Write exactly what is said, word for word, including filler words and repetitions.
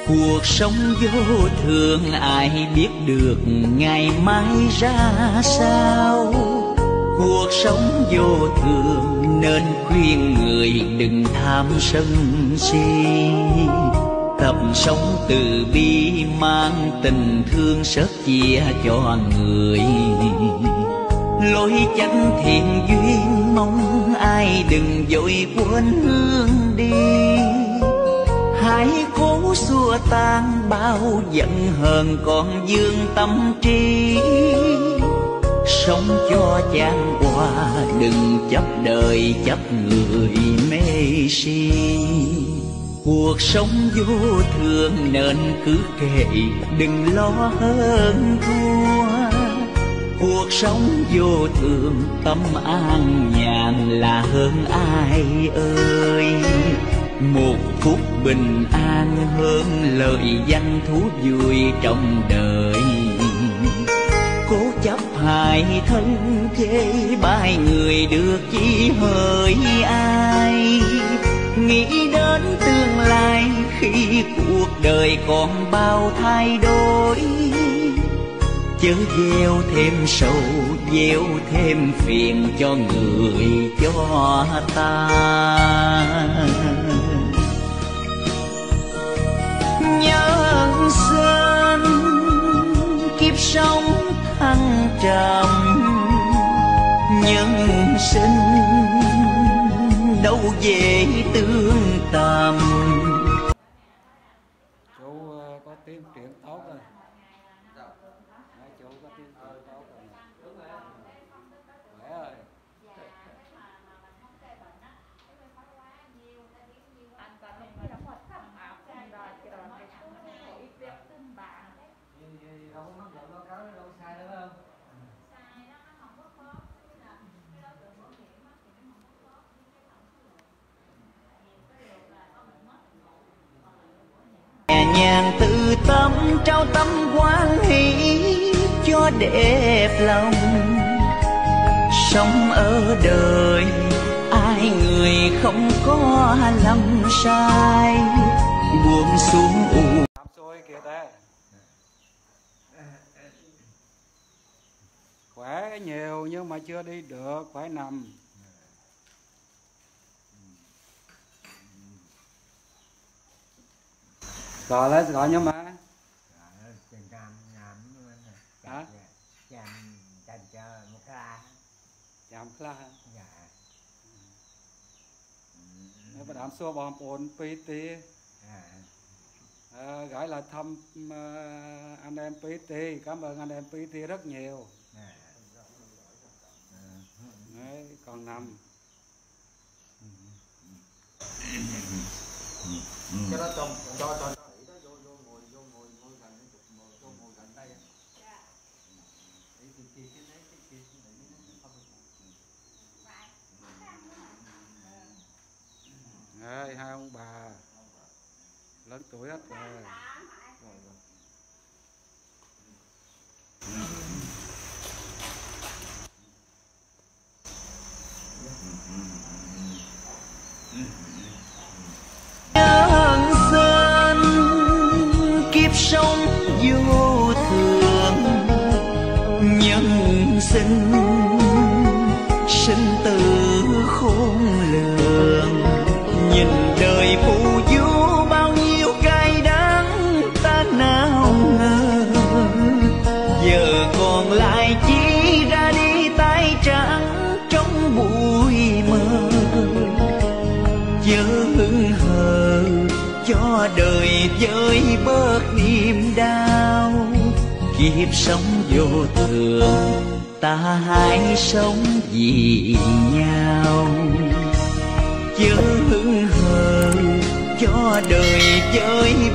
Cuộc sống vô thường ai biết được ngày mai ra sao. Cuộc sống vô thường nên khuyên người đừng tham sân si. Tập sống từ bi mang tình thương sớt chia cho người. Lối chánh thiện duyên mong ai đừng vội quên hương đi. Hãy cố xua tan bao giận hờn còn dương tâm trí. Sống cho chan hòa đừng chấp đời chấp người mê si. Cuộc sống vô thường nên cứ kệ đừng lo hơn thua. Cuộc sống vô thường tâm an nhàn là hơn ai ơi. Một phút bình an hơn lời danh thú vui trong đời. Cố chấp hại thân chê bai người được chỉ hỡi ai. Nghĩ đến tương lai khi cuộc đời còn bao thay đổi. Chớ gieo thêm sầu, gieo thêm phiền cho người cho ta. Nhân sinh kiếp sống thăng trầm, nhân sinh đâu dễ tương tầm. Chú có tiếng truyện tốt rồi. Chú có tiếng truyện tốt rồi. Khỏe rồi. Nhàn từ tâm trao tâm hoan hỷ cho đẹp lòng. Sống ở đời ai người không có lầm sai. Buông xuống u Xôi kìa ta. Khỏe nhiều nhưng mà chưa đi được, phải nằm. Gọi lên gọi nhau mà. Hả? Chạm khla. Dạ. Nếu mà đám xua bom ổn pi tì. À, gửi là thăm uh, anh em pê tê, cảm ơn anh em pê tê rất nhiều. Đấy, còn nằm. Cho nó cho cho cho vô vô ngồi vô ngồi ngồi gần vô ngồi gần đây. Đấy, hai ông bà lớn tuổi hết rồi. nhân sinh kiếp sống vô thường. Nhân sinh sinh tử khôn lường. Nhìn đời phù du bao nhiêu cay đắng ta nào ngờ. Giờ còn lại chỉ ra đi tay trắng trong bụi mờ. Chớ hững hờ cho đời vơi bớt niềm đau. Kiếp sống vô thường ta hãy sống vì nhau. Chớ hững hờ cho đời vơi